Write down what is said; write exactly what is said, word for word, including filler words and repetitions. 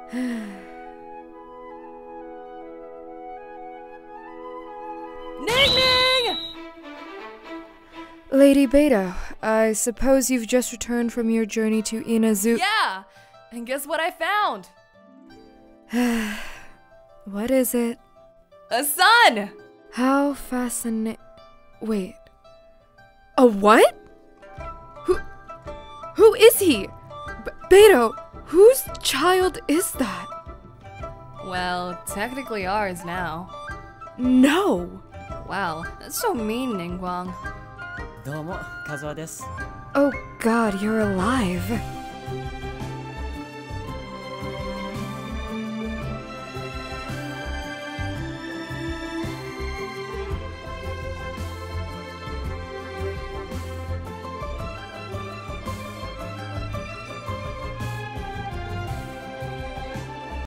Ning Ning! Lady Beidou, I suppose you've just returned from your journey to Inazu- Yeah! And guess what I found? What is it? A sun! How fascinating. Wait. A what? Who. Who is he? B- Beidou, whose child is that? Well, technically ours now. No! Wow, that's so mean, Ningguang. どうも、カズワです。 Oh god, you're alive.